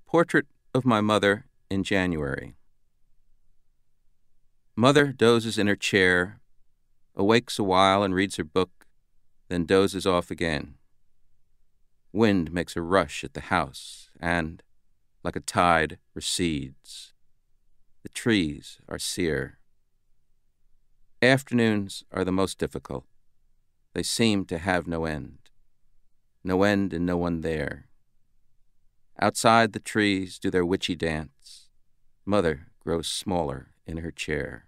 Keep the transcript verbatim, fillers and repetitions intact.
Portrait of my mother in January. Mother dozes in her chair, awakes a while and reads her book, then dozes off again. Wind makes a rush at the house and, like a tide, recedes. The trees are sere. Afternoons are the most difficult. They seem to have no end. No end and no one there. Outside the trees do their witchy dance. Mother grows smaller in her chair.